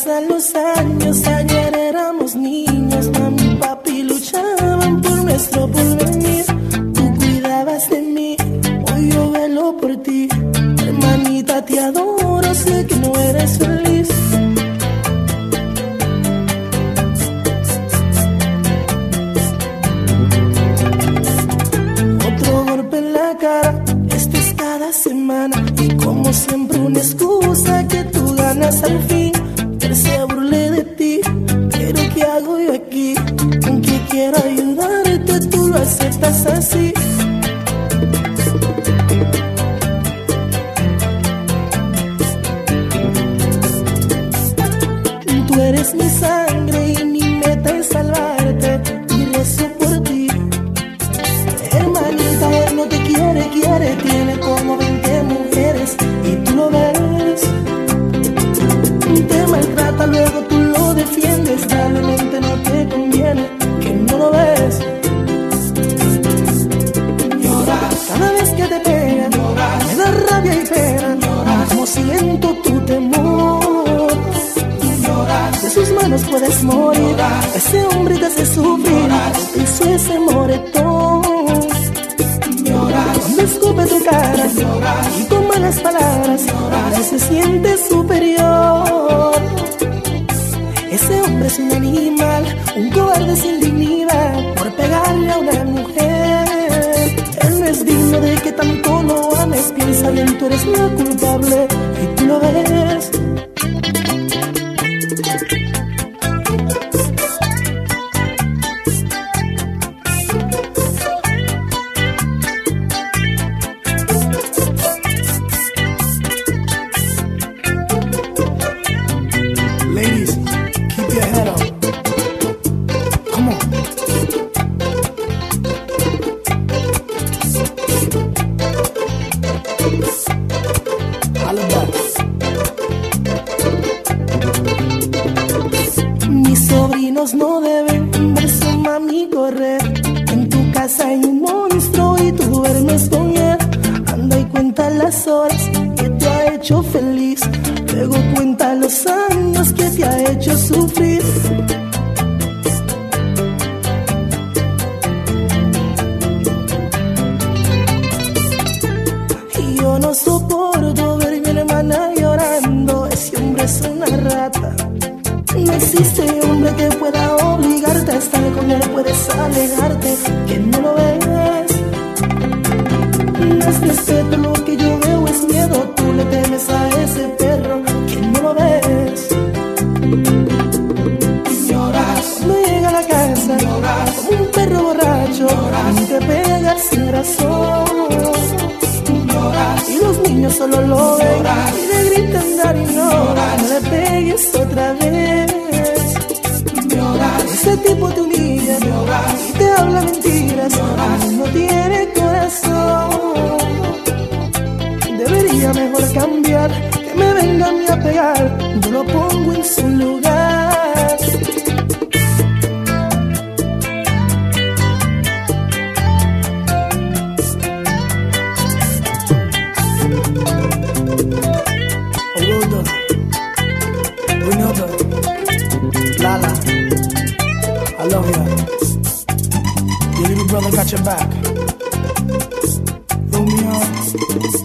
pasan los años, ayer éramos niños, mami y papi luchaban por nuestro porvenir. Tú cuidabas de mí, hoy yo velo por ti. Hermanita, te adoro, sé que no eres feliz. Otro golpe en la cara, esto es cada semana. Y como siempre una excusa que tú ganas al fin. Él se burle de ti, pero ¿qué hago yo aquí? Aunque quiero ayudarte, tú lo aceptas así. Tú eres mi sangre y mi meta es salvarte, y rezo por ti. Hermanita, él no te quiere, tiene como 20 mujeres y tú lo ves. Te maltrata, luego tú lo defiendes, realmente no te conviene, que no lo ves. Lloras cada vez que te pegan, lloras, me da rabia y pena, lloras, como siento tu temor. Lloras, de sus manos puedes morir, lloras, ese hombre te hace sufrir, lloras, hizo ese moretón. Lloras, cuando escupe tu cara, lloras, y con malas palabras, lloras, se siente superior. Ese hombre es un animal, un cobarde sin dignidad, por pegarle a una mujer. Él no es digno de que tanto lo ames, piensa bien, tú eres la culpable y tú lo ves. Ladies, keep your head up. Come on. Holla back. Mis sobrinos no deben ver su mami correr. En tu casa hay un monstruo y tú duermes con él. Anda y cuenta las horas que te ha hecho feliz. Luego cuenta los años que te ha hecho sufrir. Y yo no soporto ver a mi hermana llorando. Ese hombre es una rata. No existe hombre que pueda obligarte a estar con él. Puedes alejarte, que no lo ves. No es respeto, lo que yo veo es miedo. Tú le temes a ese perro, que no lo ves. Lloras cuando llega a la casa, lloras como un perro borracho, lloras, y te pegas sin razón. Lloras y los niños solo lo ven, lloras, y le gritan dar y no, lloras, no le pegues otra vez. Lloras, ese tipo te humilla, lloras, y te habla mentiras, lloras, no tiene corazón. Debería mejor cambiar, que me venga a mí a pegar, yo lo pongo en su lugar. Orodo, Renova, Lala, I love you. Your little brother got your back. Romeo.